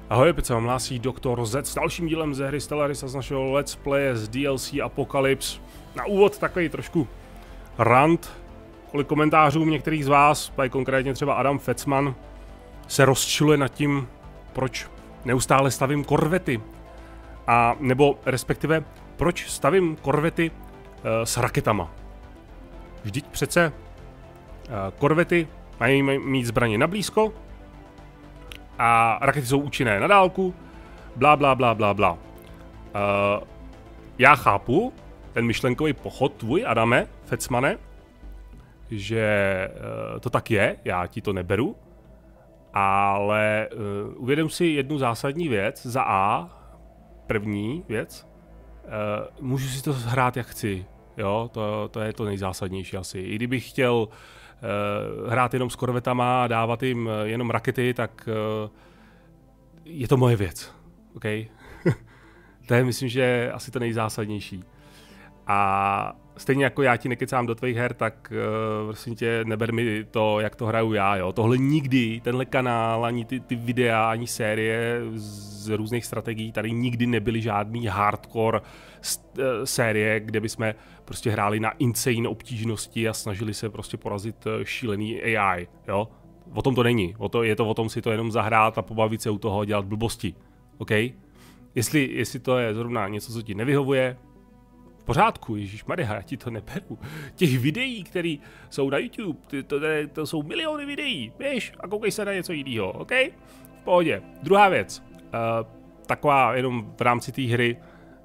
Ahoj, opět se vám hlásí Dr. Z s dalším dílem ze hry Stellaris a z našeho Let's Play z DLC Apocalypse. Na úvod takový trošku rant, kolik komentářů některých z vás, tady konkrétně třeba Adam Fecman, se rozčiluje nad tím, proč neustále stavím korvety. A nebo respektive, proč stavím korvety s raketama. Vždyť přece korvety mají mít zbraně na blízko, a rakety jsou účinné na dálku, blá, blá, blá, blá, blá. Já chápu ten myšlenkový pochod tvůj, Adame, Fecmane, že to tak je, já ti to neberu, ale uvědom si jednu zásadní věc, za A, první věc, můžu si to hrát jak chci, jo, to je to nejzásadnější asi. I kdybych chtěl hrát jenom s korvetama a dávat jim jenom rakety, tak je to moje věc, OK? To je, myslím, že asi to nejzásadnější. A stejně jako já ti nekecám do tvých her, tak prosím tě, neber mi to, jak to hraju já, jo? Tohle nikdy, tenhle kanál, ani ty videa, ani série z různých strategií, tady nikdy nebyly žádný hardcore série, kde bychom prostě hráli na insane obtížnosti a snažili se prostě porazit šílený AI, jo? O tom to není, je to o tom si to jenom zahrát a pobavit se u toho, dělat blbosti, OK? Jestli to je zrovna něco, co ti nevyhovuje, v pořádku, ježišmarja, já ti to neberu. Těch videí, které jsou na YouTube, to jsou miliony videí, víš, a koukej se na něco jiného, OK? V pohodě. Druhá věc, taková jenom v rámci té hry,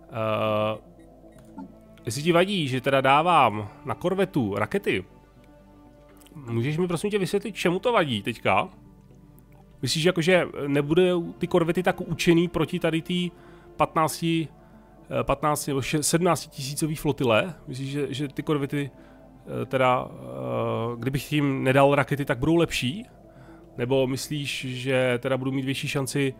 jestli ti vadí, že teda dávám na korvetu rakety, můžeš mi prosím tě vysvětlit, čemu to vadí teďka? Myslíš, jakože nebudou ty korvety tak účinný proti tady té 15 nebo 17 tisícový flotile? Myslíš, že ty korvety teda, kdybych jim nedal rakety, tak budou lepší? Nebo myslíš, že teda budou mít větší šanci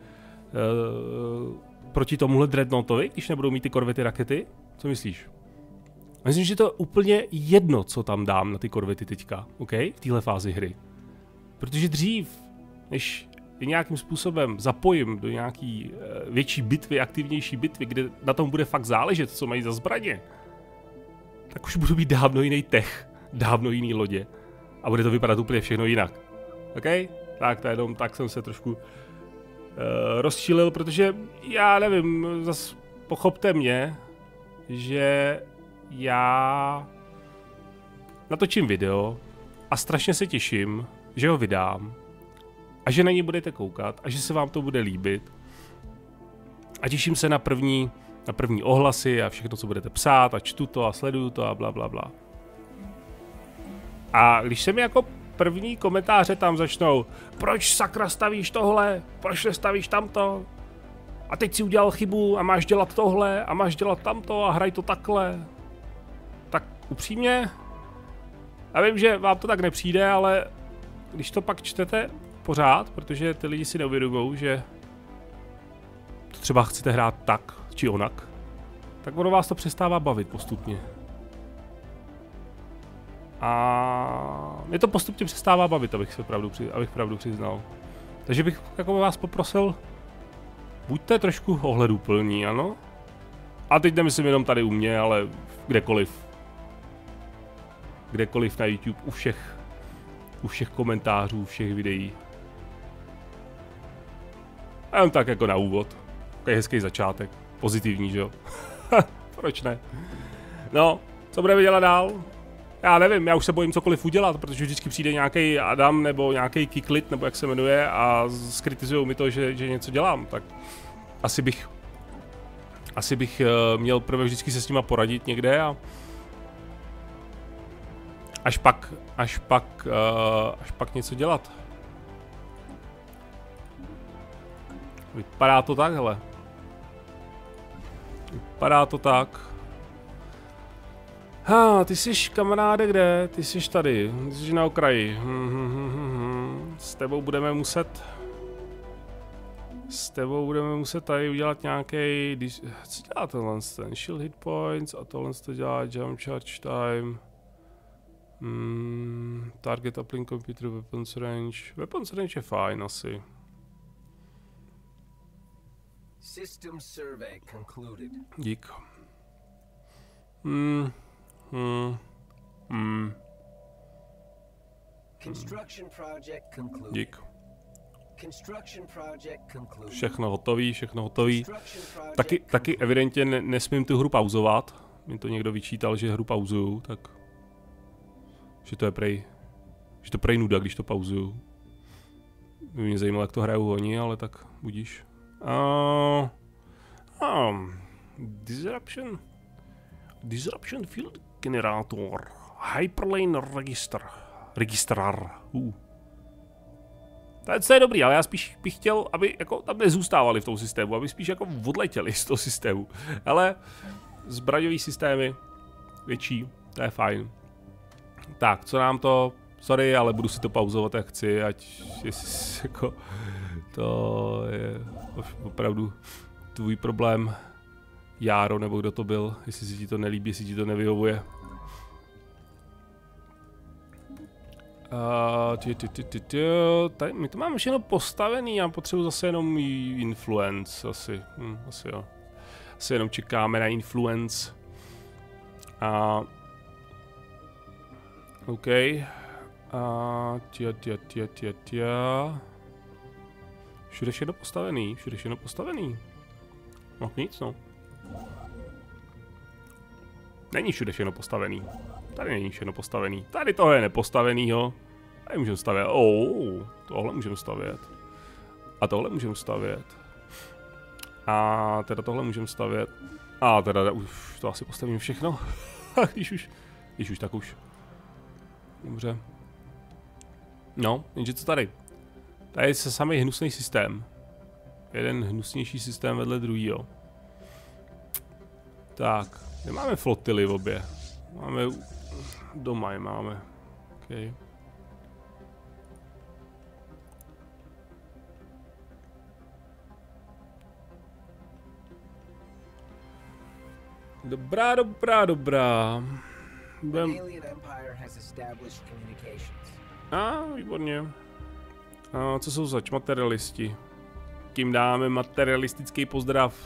proti tomuhle Dreadnoughtovi, když nebudou mít ty korvety rakety? Co myslíš? Myslím, že to je úplně jedno, co tam dám na ty korvety teďka, OK? V téhle fázi hry. Protože dřív, než je nějakým způsobem zapojím do nějaký větší bitvy, aktivnější bitvy, kde na tom bude fakt záležet, co mají za zbraně, tak už budu mít dávno jiný tech, dávno jiný lodě a bude to vypadat úplně všechno jinak. OK? Tak to jenom, tak jsem se trošku rozčilil, protože já nevím, zas pochopte mě, že já natočím video a strašně se těším, že ho vydám a že na něj budete koukat a že se vám to bude líbit a těším se na první ohlasy a všechno, co budete psát a čtu to a sleduju to a bla bla bla. A když se mi jako první komentáře tam začnou, proč sakra stavíš tohle, proč nestavíš tamto a teď si udělal chybu a máš dělat tohle a máš dělat tamto a hraj to takhle. Tak upřímně, já vím, že vám to tak nepřijde, ale když to pak čtete pořád, protože ty lidi si neuvědomují, že to třeba chcete hrát tak či onak, tak ono vás to přestává bavit postupně. A mě to postupně přestává bavit, abych pravdu přiznal. Takže bych jako vás poprosil, buďte trošku ohleduplní, ano? A teď nemyslím jenom tady u mě, ale kdekoliv. Kdekoliv na YouTube, u všech komentářů, u všech videí. A jen tak jako na úvod. Takový hezký začátek. Pozitivní, že jo? Proč ne? No, co budeme dělat dál? Já nevím, já už se bojím cokoliv udělat, protože vždycky přijde nějaký Adam nebo nějaký Kiklit, nebo jak se jmenuje, a skritizujou mi to, že něco dělám, tak asi bych měl prvé vždycky se s nima poradit někde a až pak něco dělat. Vypadá to takhle. Vypadá to tak. Ty jsi, kamaráde, kde? Ty jsi tady, ty jsi na okraji. S tebou budeme muset tady udělat nějaký. Co dělá tenhle ten? Shield hit points a tohle to dělá jump charge time. Target uplink computer weapons range. Weapons range je fajn asi. System survey concluded. Dík. Construction project concluded. Dík. Construction project concluded. Všechno hotový, všechno hotový. Construction project Taky concluded. evidentně nesmím tu hru pauzovat. Mi to někdo vyčítal, že hru pauzuju, tak... Že to je prej... Že to prej nuda, když to pauzuju. By mě zajímalo, jak to hrajou oni, ale tak budíš. Disruption Field Generator. Hyperlane Registrar. To je dobrý, ale já spíš bych chtěl, aby jako tam nezůstávali v tom systému, aby spíš jako odletěli z toho systému. Ale zbraňový systémy větší, to je fajn. Tak, co nám to... Sorry, ale budu si to pauzovat, jak chci, ať jako... To je opravdu tvůj problém, Járo, nebo kdo to byl, jestli si ti to nelíbí, jestli ti to nevyhovuje. Tady my to máme všechno postavený, já potřebuji zase jenom influence, asi jo. Asi jenom čekáme na influence. OK. Všude všechno postavený, No nic, no. Není všude všechno postavený. Tady není všechno postavený. Tady toho je nepostavenýho. Tady můžeme stavět. Tohle můžeme stavět. A tohle můžeme stavět. A teda tohle můžeme stavět. A teda už to asi postavím všechno. Když už, tak už. Dobře. No, jenže co tady? Tady je samý hnusný systém. Jeden hnusnější systém vedle druhýho. Tak, nemáme flotily v obě. Máme... Doma je máme. Okay. Dobrá. Výborně. Co jsou zač materialisti? Tím dáme materialistický pozdrav.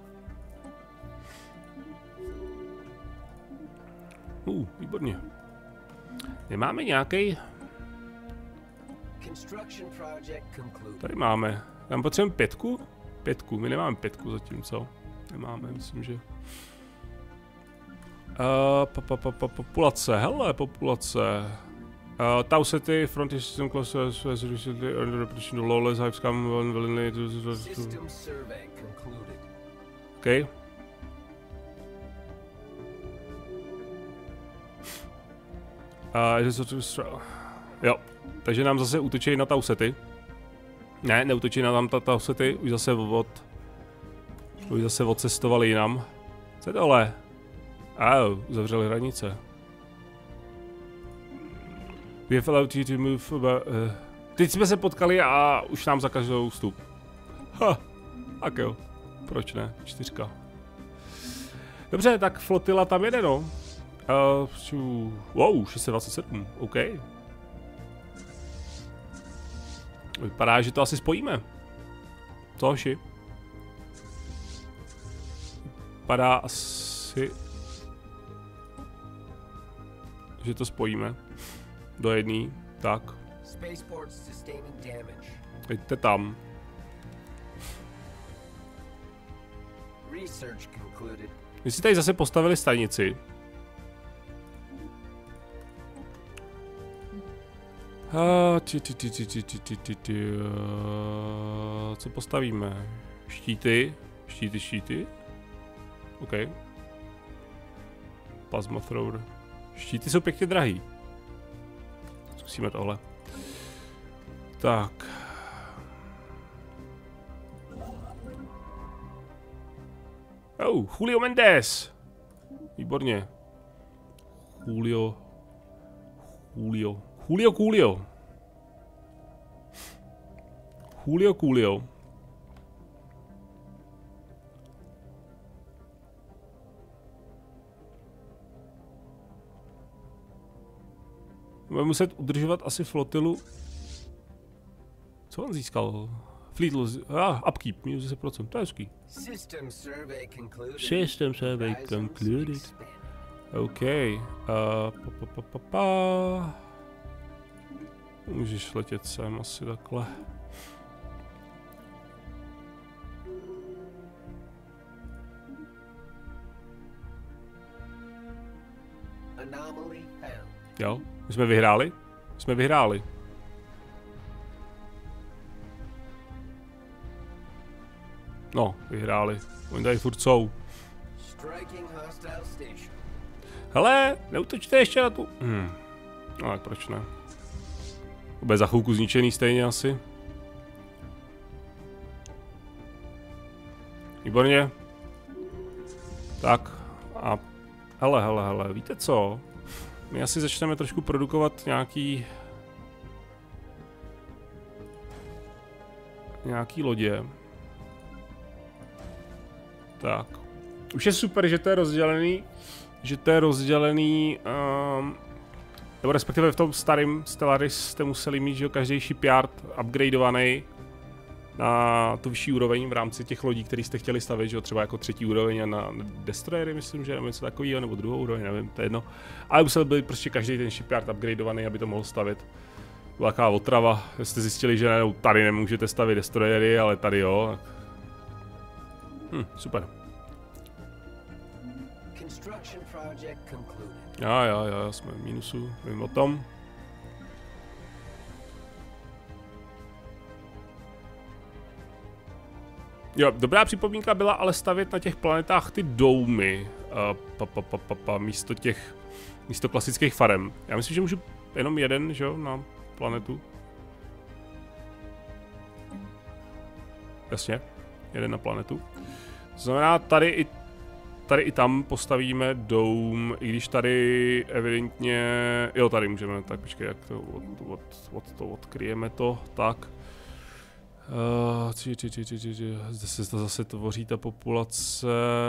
Výborně. Nemáme nějaký. Tady máme. Tam potřebujeme 5? 5. My nemáme 5 zatím, co? Nemáme, myslím, že. Populace, hele, populace. Tau City, Frontier System Clusters, was recently under reputation to lawless, Hive Scum, willingly to... System survey concluded. Okay. Jo, takže nám zase útočí na Tau City. Ne, neútočí na tam Tau City, už zase odcestovali jinam. Co je tohle? Uzavřeli hranice. We have allowed you to move about, Teď jsme se potkali a už nám zakazují vstup. Tak jo. Proč ne? 4. Dobře, tak flotila tam jede, no. Wow, 627, OK. Vypadá, že to asi spojíme. Co, hoši? Vypadá asi... že to spojíme. Do jedný, tak. Jděte tam. My si tady zase postavili stanici. Co postavíme? Štíty. Štíty. OK. Plasma thrower. Štíty jsou pěkně drahý. Zkusíme tohle. Tak. Julio Mendes. Výborně. Julio. Budeme muset udržovat asi flotilu. Co on získal? Upkeep, minus 10%, to je hezký. System survey concluded. System survey Horizons concluded. expanded. OK. Můžeš letět sem asi takhle. Anomaly found. Jo, my jsme vyhráli? Jsme vyhráli. No, vyhráli. Oni tady furt jsou. Striking hostile station. Hele, neútočte ještě na tu... No tak proč ne? Bude za chvilku zničený stejně asi. Výborně. Tak a... Hele, víte co? My asi začneme trošku produkovat nějaký lodě. Tak. Už je super, že to je rozdělený, nebo respektive v tom starém Stellaris jste museli mít, že každý shipyard upgradeovaný na tu vyšší úroveň v rámci těch lodí, které jste chtěli stavět, že jo, třeba jako 3. úroveň a na destroyery, myslím, že nebo něco takového, nebo 2. úroveň, nevím, to je jedno. Ale musel být prostě každý ten shipyard upgradeovaný, aby to mohl stavět. Byla taková otrava, jste zjistili, že tady nemůžete stavět destroyery, ale tady jo. Super. Construction project concluded. Já, jsme v mínusu, vím o tom. Jo, dobrá připomínka byla ale stavět na těch planetách ty doumy, místo klasických farem. Já myslím, že můžu jenom jeden, že jo, na planetu. Jasně, jeden na planetu. To znamená, tady i tam postavíme dům, i když tady evidentně... Jo, tady můžeme, tak počkej, jak to odkryjeme to, tak. Zde se zase tvoří ta populace.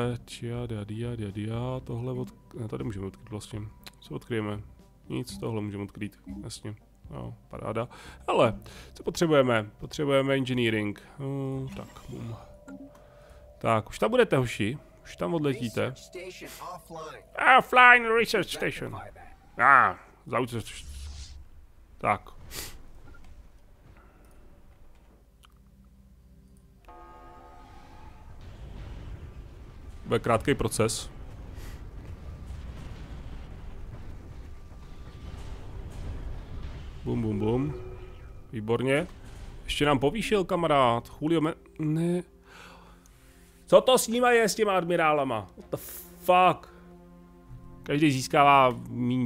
Tohle ne, tady můžeme odkryt vlastně. Co odkryjeme? Nic, tohle můžeme odkrýt, jasně. Jo, paráda. Ale, co potřebujeme? Potřebujeme engineering. Tak, bum. Tak, už tam budete, hoši. Už tam odletíte. Offline research station. Tak. Bude krátký proces. Bum. Výborně. Ještě nám povýšil kamarád. Julio ne. Co to s nima je, s těma admirálama? What the fuck? Každý získává míň.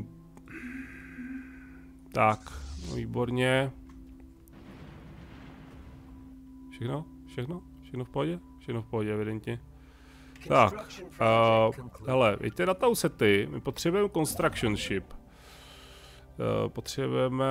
Tak, no výborně. Všechno v pohodě? Všechno v pohodě, evidentně. Tak, hele, jeďte na tausety, my potřebujeme construction ship. Potřebujeme,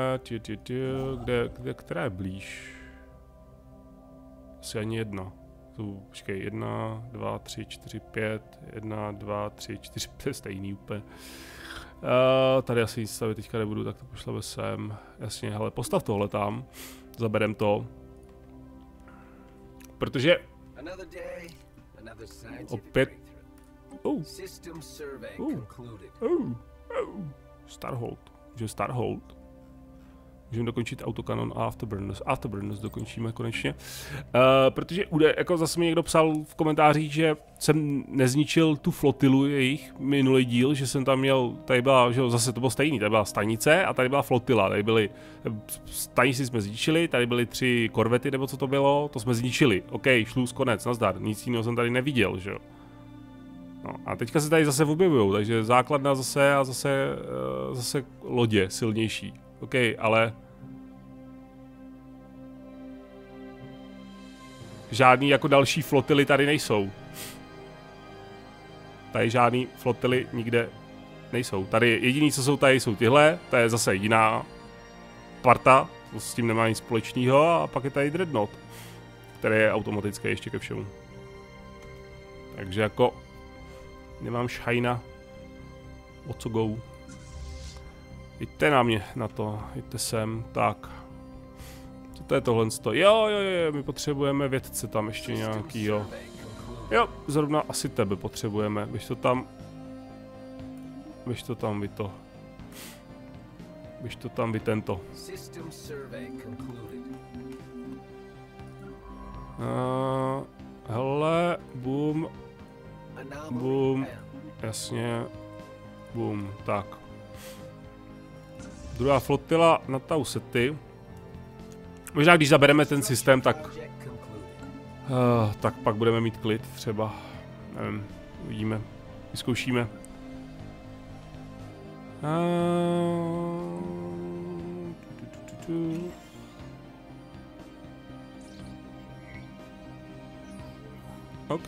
která je blíž? Asi ani jedna. Počkej, 1, 2, 3, 4, 5, 1, 2, 3, 4, 5, stejný úplně. Tady asi nic stavit teďka nebudu, tak to pošleme sem. Jasně, hele, postav tohle tam, zaberem to. Protože... Opět... Starhold. Můžeme Starhold. Můžeme dokončit autokanon a Afterburners. Afterburners dokončíme konečně. Protože jako zase mi někdo psal v komentářích, že jsem nezničil tu flotilu jejich minulý díl, že jsem tam měl, tady byla, že zase to bylo stejný, tady byla stanice a tady byla flotila, tady byly, stanici jsme zničili, tady byly 3 korvety nebo co to bylo, to jsme zničili. OK, šluz, konec, nazdar, nic jiného jsem tady neviděl, že jo. No, a teďka se tady zase objevujou, takže základna zase a zase lodě silnější. OK, ale žádný jako další flotily tady nejsou. Tady žádný flotily nikde nejsou. Tady jediný, co jsou tady, jsou tyhle. To je zase jediná parta, to s tím nemá nic společného. A pak je tady Dreadnought, který je automatický ještě ke všemu. Takže jako nemám šajna o co go. Jděte na mě na to, jděte sem, tak. Co To je tohle. Jo, my potřebujeme vědce tam ještě nějaký, jo. Jo, zrovna asi tebe potřebujeme, Běž to tam vy tento. Hele, boom, jasně, boom, tak. Druhá flotila na Tau Ceti. Možná když zabereme ten systém, tak pak budeme mít klid třeba. Nevím, uvidíme, vyzkoušíme. OK.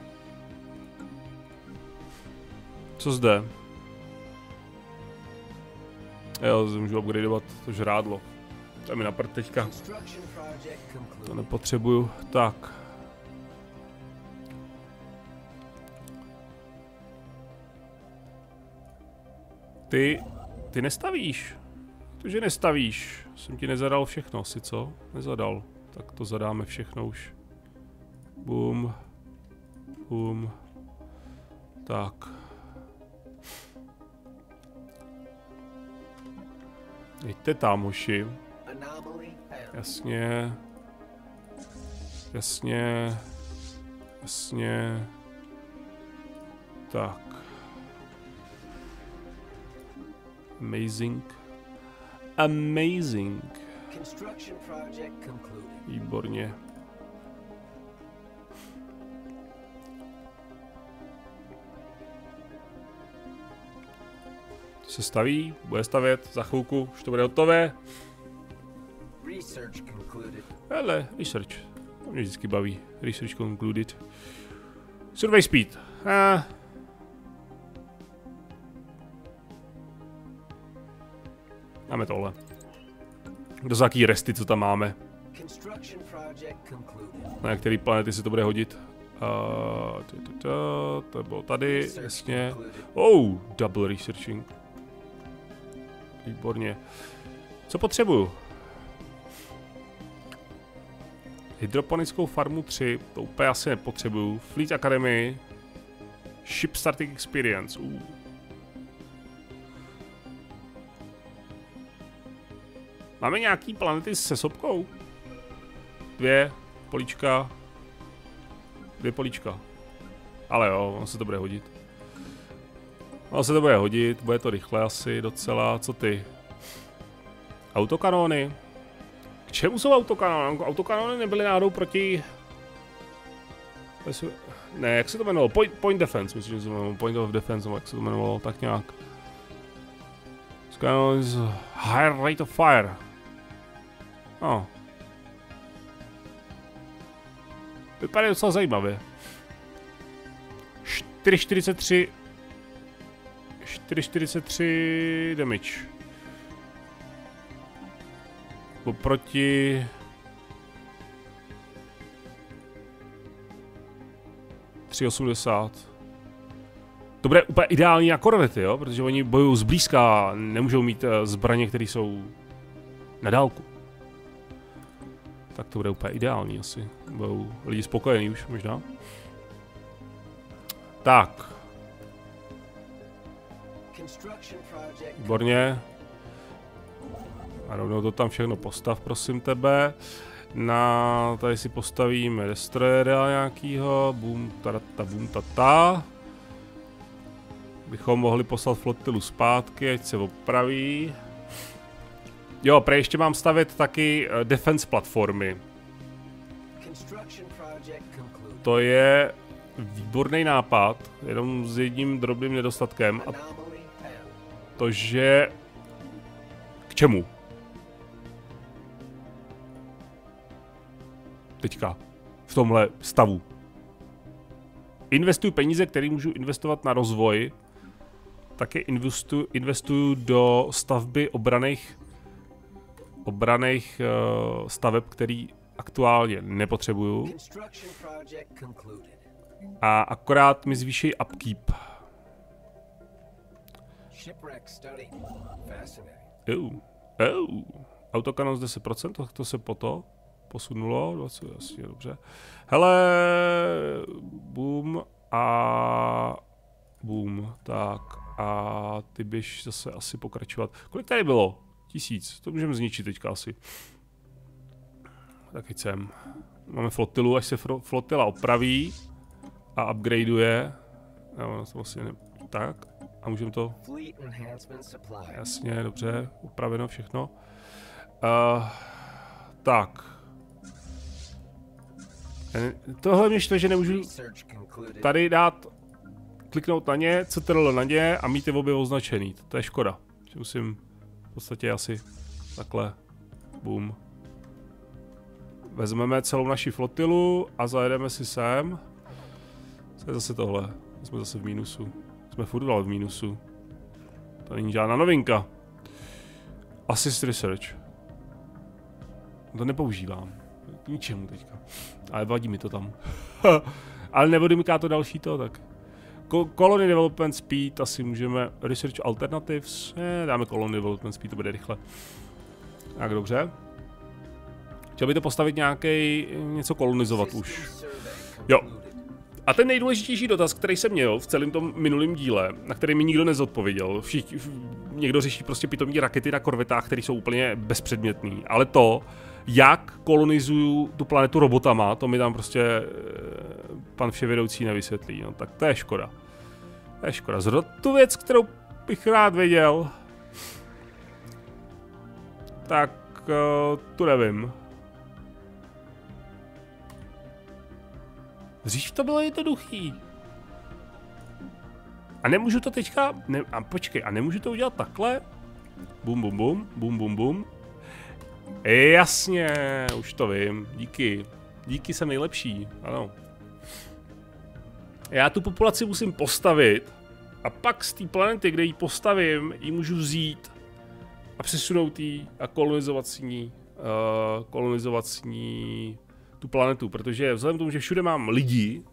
Co zde? Jo, můžu upgradeovat to žrádlo. To je mi naprt teďka. To nepotřebuju. Tak. Ty nestavíš. Tože nestavíš. Jsem ti nezadal všechno asi, co? Nezadal. Tak to zadáme všechno už. Boom. Boom. Tak. Jeďte tam, hoši. Jasně. Jasně. Jasně. Tak. Amazing. Amazing. Výborně. Se staví, bude stavět za chvilku, už to bude hotové. Hele, research. To mě vždycky baví. Research concluded. Survey speed. Máme tohle. Do jaký resty, co tam máme. Na který planety se to bude hodit. To bylo tady, jasně. Oh, double researching. Výborně. Co potřebuju? Hydroponickou farmu 3, to úplně asi nepotřebuju. Fleet Academy. Ship starting experience. Máme nějaký planety se sopkou? 2 políčka. 2 políčka. Ale jo, on se to bude hodit. On se to bude hodit, bude to rychle asi docela. Co ty? Autokanóny. K čemu jsou autokanóny? Autokanóny nebyly náhodou proti... Ne, jak se to jmenovalo? Point defense, myslím, že se to jmenovalo. Point of defense, jak se to jmenovalo, tak nějak. Canons, higher rate of fire. Oh. Vypadá docela zajímavě. 4,43 damage. Oproti 3,80. To bude úplně ideální na korvety, jo? Protože oni bojují zblízka, nemůžou mít zbraně, které jsou na dálku. Tak to bude úplně ideální asi. Budou lidi spokojení už možná. Tak. Výborně. A rovnou to tam všechno postav, prosím tebe. Tady si postavíme destroyera nějakýho. Boom, tata. Bychom mohli poslat flotilu zpátky, ať se opraví. Jo, prej ještě mám stavět taky defense platformy. To je výborný nápad, jenom s jedním drobným nedostatkem. A to, že... K čemu? Teďka. V tomhle stavu. Investuju peníze, které můžu investovat na rozvoj. Také investuju do stavby obraných staveb, který aktuálně nepotřebuju. A akorát mi zvýší upkeep. Autokanon z 10%, to se posunulo, 20, jasně, dobře. Hele, boom a boom, tak a ty běž zase asi pokračovat. Kolik tady bylo? 1000, to můžeme zničit teďka asi. Tak sem. Máme flotilu, až se flotila opraví a upgradeuje. No, to vlastně ne... Tak, a můžeme to... Jasně, dobře, upraveno všechno. Tak. Tohle mě štve, že nemůžu tady dát, kliknout na ně, CTRL na ně a mít je obě označený. To je škoda. Že musím v podstatě asi takhle, boom. Vezmeme celou naši flotilu a zajedeme si sem. Co je zase tohle? Jsme zase v mínusu. Jsme furt v mínusu. To není žádná novinka. Assist Research. To nepoužívám. K ničemu teďka. Ale vadí mi to tam. Ale nevodimká to další to, tak. Colony Development Speed, asi můžeme. Research Alternatives. Dáme Colony Development Speed, to bude rychle. Tak dobře. Chtěl by to postavit nějaký něco kolonizovat už. Jo. A ten nejdůležitější dotaz, který jsem měl v celém tom minulém díle, na který mi nikdo nezodpověděl, někdo řeší prostě pitomní rakety na korvetách, které jsou úplně bezpředmětný, ale to, jak kolonizuju tu planetu robotama, to mi tam prostě pan vševědoucí nevysvětlí, no tak to je škoda. To je škoda. Zrovna tu věc, kterou bych rád věděl, tak tu nevím. Dřív to bylo jednoduchý. A nemůžu to teďka... počkej, a nemůžu to udělat takhle? Bum, bum, bum, bum, bum, bum. Jasně, už to vím. Díky. Díky, jsem nejlepší. Ano. Já tu populaci musím postavit a pak z té planety, kde ji postavím, ji můžu vzít a přesunout ji a kolonizovat s ní tu planetu, protože vzhledem k tomu, že všude mám lidi,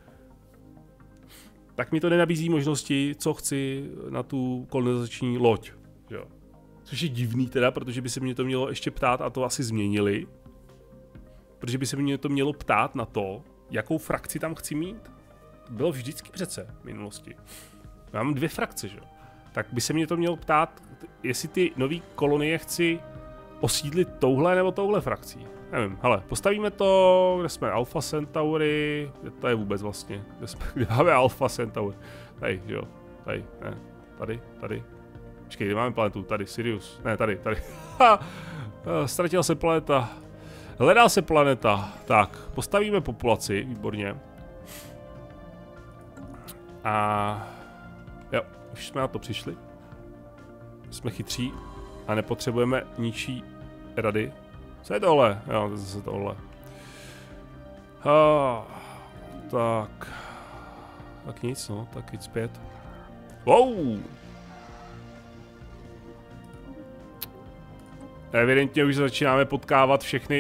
tak mi to nenabízí možnosti, co chci na tu kolonizační loď. Jo. Což je divný teda, protože by se mě to mělo ještě ptát, a to asi změnili, protože by se mě to mělo ptát na to, jakou frakci tam chci mít. To bylo vždycky přece v minulosti. Mám 2 frakce, že jo. Tak by se mě to mělo ptát, jestli ty nový kolonie chci osídlit touhle nebo touhle frakcí. Nevím, hele, postavíme to, kde jsme Alpha Centauri, kde to je vůbec vlastně, kde máme Alpha Centauri, tady, jo, tady, ne, tady, počkej, kde máme planetu, tady, Sirius, ne, tady, ztratila se planeta, hledá se planeta, tak, postavíme populaci, výborně, a jo, už jsme na to přišli, jsme chytří a nepotřebujeme ničí rady. Co je tohle? Jo, to je zase tohle. Tak nic, no, tak jít zpět. Wow! Evidentně už začínáme potkávat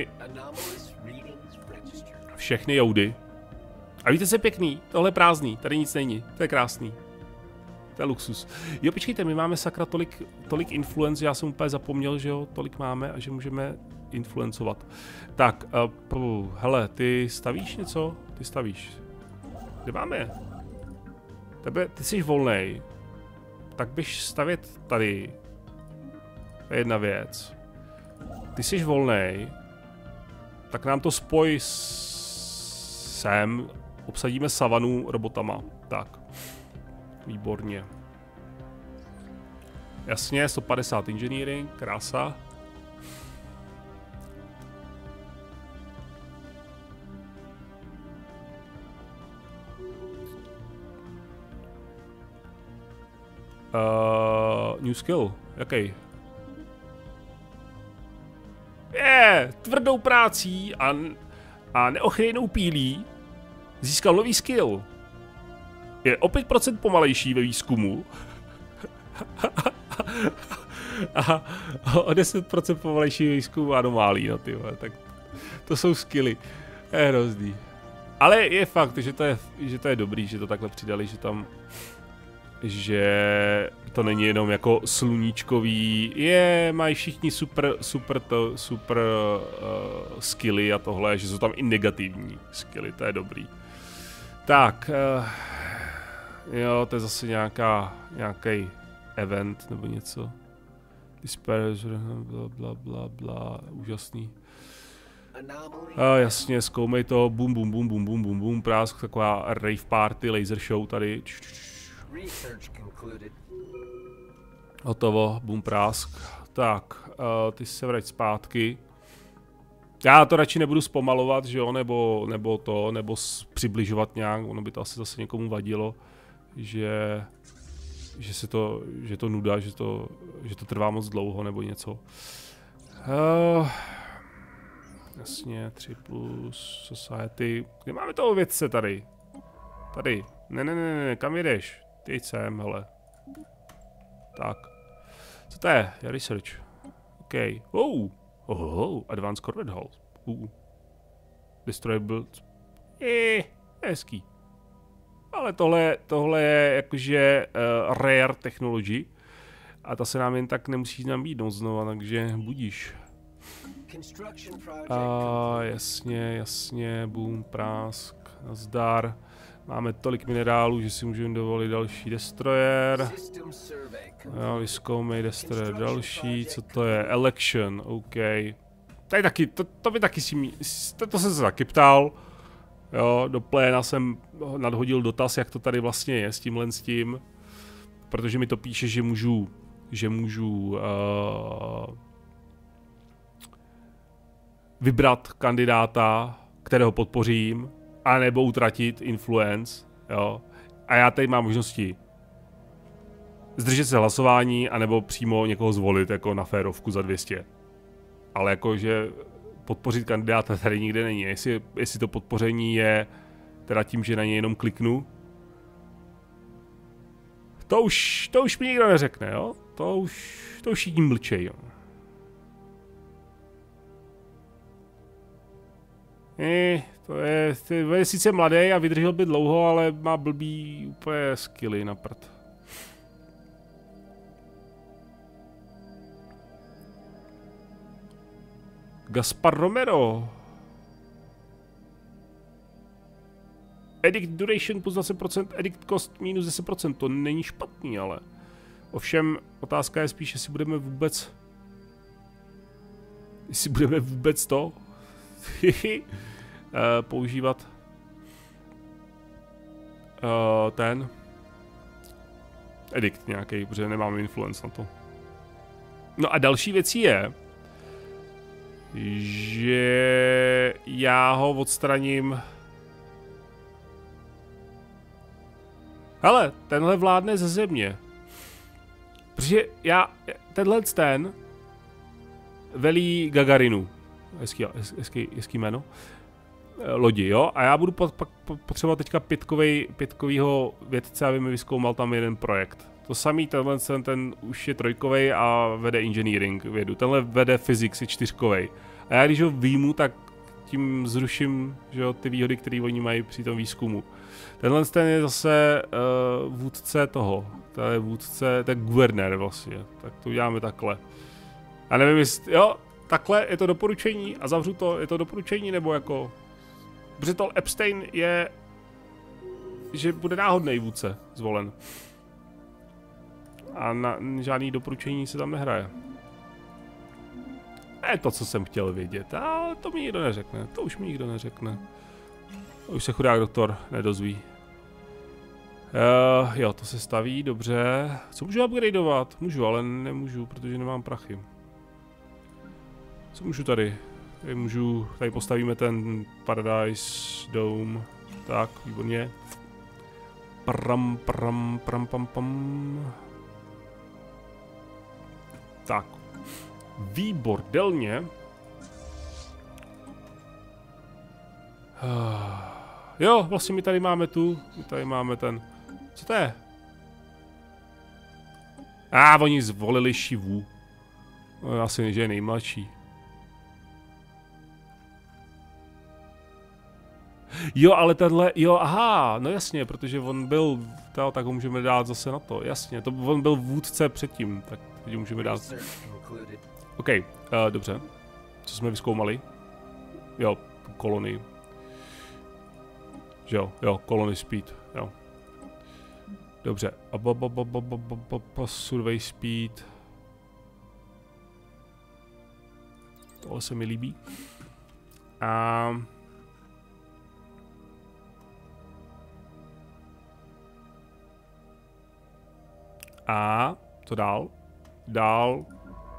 všechny joudy. A víte, co je pěkný? Tohle je prázdný, tady nic není, to je krásný. To je luxus. Jo, počkejte, my máme sakra tolik influence, já jsem úplně zapomněl, že jo, tolik máme a že můžeme influencovat. Tak, hele, ty stavíš něco? Ty stavíš. Kde máme? Ty jsi volnej. Tak běž stavět tady. To je jedna věc. Ty jsi volnej. Tak nám to spoj sem. Obsadíme savanu robotama. Tak. Výborně. Jasně, 150 engineering, krása. New skill, jaký? Tvrdou prácí a neochvějnou pílí získal nový skill. Je o 5% pomalejší ve výzkumu a o 10% pomalejší ve výzkumu anomálí, no ty vole, tak to jsou skilly, je hrozný. Ale je fakt, že to je dobrý, že to takhle přidali, že tam že to není jenom jako sluníčkový, mají všichni super skilly a tohle, že jsou tam i negativní skilly, to je dobrý. Tak, jo, to je zase nějaký event nebo něco. Disperse, bla, úžasný. Jasně, zkoumej to, bum, prásk, taková rave party, laser show tady. Hotovo, bum, prásk. Tak, ty se vrať zpátky. Já to radši nebudu zpomalovat, že jo, nebo přibližovat nějak, ono by to asi zase někomu vadilo, že to nuda, že to trvá moc dlouho nebo něco. Jasně, 3+ Society. Kde máme toho vědce tady? Tady. Ne, kam jedeš? Ty jď sem, hele. Tak. Co to je? Je research. OK. Advanced Corvette Hull. Destroyable. Hezký. Ale tohle je jakože rare technology. A ta se nám jen tak nemusí nabídnout znova, takže budíš. Jasně, boom, prásk, nazdar. Máme tolik minerálů, že si můžeme dovolit další destroyer. Jo, vyzkoumej destroyer další, co to je? Election, OK. Tady taky, to by taky to jsem se taky ptal. Jo, do pléna jsem nadhodil dotaz, jak to tady vlastně je s tím. Protože mi to píše, že můžu vybrat kandidáta, kterého podpořím, anebo utratit influence, jo. A já tady mám možnosti zdržet se hlasování, anebo přímo někoho zvolit jako na férovku za 200. Ale jakože podpořit kandidáta tady nikde není. Jestli to podpoření je teda tím, že na něj jenom kliknu, to už mi nikdo neřekne, jo. To už jim mlčej, jo. To je sice mladý a vydržel by dlouho, ale má blbý úplně skilly na prd. Gaspar Romero. Edict duration plus 20%, edict cost minus 10%, to není špatný, ale. Ovšem, otázka je spíš, jestli budeme vůbec to používat ten edikt nějaký, protože nemáme influence na to. No a další věcí je, že já ho odstraním. Hele, tenhle vládne ze země. Protože ten velí Gagarinu. Hezký jméno. Lodi, jo? A já budu potřebovat teďka pětkovýho vědce, aby mi vyzkoumal tam jeden projekt. To samý, ten už je trojkovej a vede engineering vědu. Tenhle vede physics, je 4kovej. A já když ho výjmu, tak tím zruším, že jo, ty výhody, které oni mají při tom výzkumu. Tenhle je zase vůdce toho. To je guvernér vlastně. Tak to uděláme takhle. A nevím, jestli, jo, takhle je to doporučení a zavřu to, je to doporučení nebo jako... Protože to Epstein je, že bude náhodný vůdce zvolen. A na žádný doporučení se tam nehraje. Je to, co jsem chtěl vědět, ale to mi nikdo neřekne, to už mi nikdo neřekne. Už se chudák doktor nedozví. Jo, to se staví, dobře. Co můžu upgradeovat? Můžu, ale nemůžu, protože nemám prachy. Co můžu tady? Tady postavíme ten Paradise Dome. Tak, výborně. Pam. Tak. Výbordelně. Jo, vlastně my tady máme ten. Co to je? Oni zvolili Shivu. Asi, že je nejmladší. Jo, ale tenhle, jo, aha, no jasně, protože on byl, tak ho můžeme dát zase na to, jasně, to on byl vůdce předtím, tak teď ho můžeme dát. OK, dobře, co jsme vyzkoumali? Jo, kolonii. Že jo, colony speed, jo. Dobře, survey speed. Tohle se mi líbí. A co dál? Dál.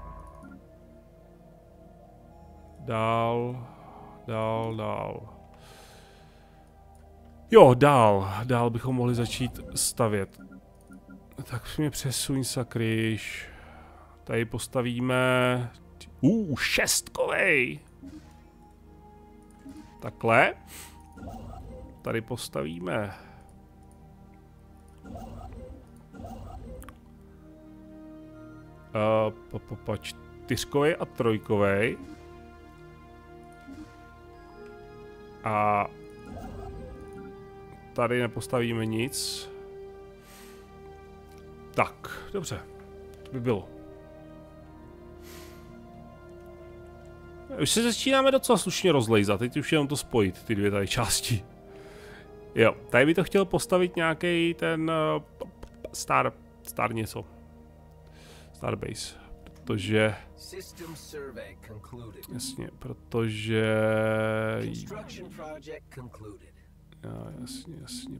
Jo, dál bychom mohli začít stavět. Tak mě přesuň, sakryš. Tady postavíme... šestkovej! Takhle. Tady postavíme... čtyřkovej a trojkovej. A... tady nepostavíme nic. Tak, dobře. To by bylo. Už se začínáme docela slušně rozlejzat, teď už jenom to spojit, ty dvě tady části. Jo, tady by to chtěl postavit nějaký ten Star něco. Starbase, protože... Jasně, protože... Jo, jasně.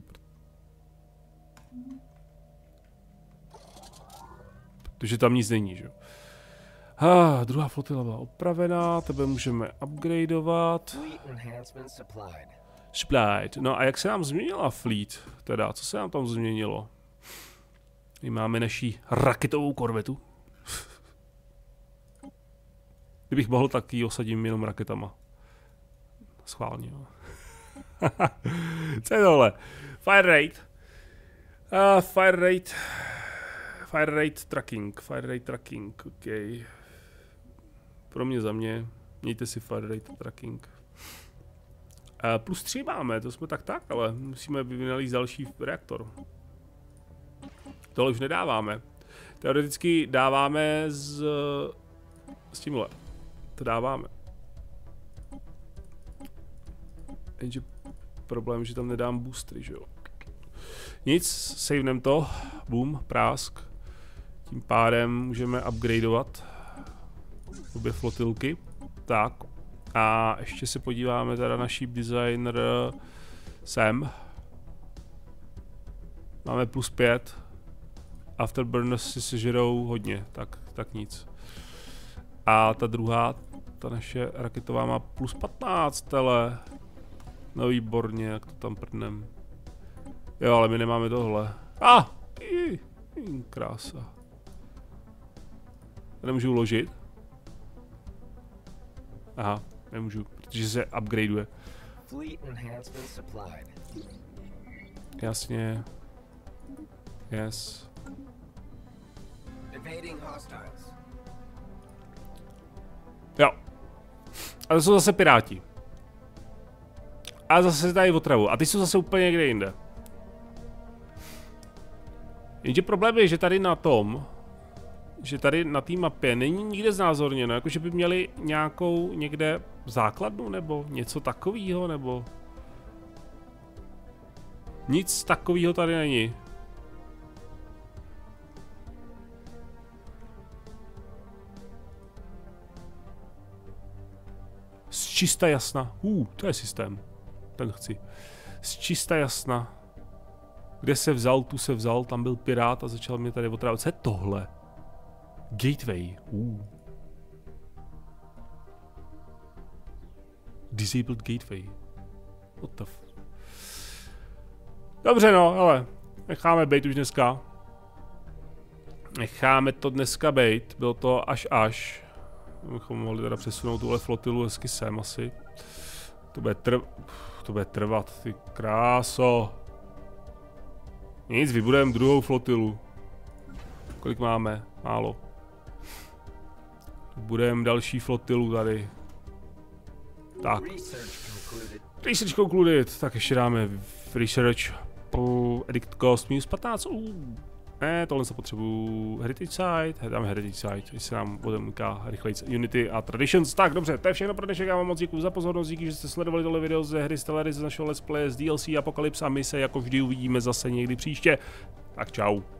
Protože tam nic není, že jo. Druhá flotila byla opravená, tebe můžeme upgradeovat. Supplied. No a jak se nám změnila fleet? Teda, co se nám tam změnilo? My máme naší raketovou korvetu. Kdybych mohl, tak ji osadím jenom raketama. Schválně, jo. Co je tohle? Fire rate. Fire rate tracking, ok. Pro mě za mě, mějte si fire rate tracking. +3 máme, to jsme tak, ale musíme vynalít další reaktor. Tohle už nedáváme. Teoreticky dáváme s tímhle. To dáváme. Jenže problém, že tam nedám boostry, že jo. Nic, savenem to. Boom, prásk. Tím pádem můžeme upgradeovat obě flotilky. Tak. A ještě se podíváme teda na ship designer sem. Máme +5. Afterburners si sežerou hodně, tak nic. A ta druhá, ta naše raketová má +15, tele. No výborně, jak to tam prdnem. Jo, ale my nemáme tohle. Krása. Nemůžu uložit. Aha, nemůžu, protože se upgradeuje. Jasně. Yes. Jo. A to jsou zase piráti. A zase se tady otravu. A ty jsou zase úplně někde jinde. Jenže problém je, že tady na tom, že tady na té mapě není nikde znázorněno, jakože by měli nějakou někde základnu nebo něco takového, nebo... Nic takového tady není. Z čista jasna. To je systém. Ten chci. Z čista jasna. Kde se vzal, tu se vzal, tam byl pirát a začal mě tady otrávit. Co je tohle? Gateway. Disabled gateway. What the f... Dobře no, ale necháme bejt už dneska. Necháme to dneska bejt. Bylo to až. Bychom mohli teda přesunout tuhle flotilu hezky sem asi. To bude trvat, ty kráso. Nic, vybudujeme druhou flotilu. Kolik máme? Málo. Budeme další flotilu tady. Tak. Research concluded, tak ještě dáme research edict cost minus 15. Ne, tohle se potřebuju heritage site, dáme heritage site, jestli se nám odemká rychleji Unity a Traditions. Tak dobře, to je všechno pro dnešek, já vám moc děkuji za pozornost, díky, že jste sledovali tohle video ze hry Stellaris z našeho Let's Play, z DLC Apocalypse a my se jako vždy uvidíme zase někdy příště. Tak čau.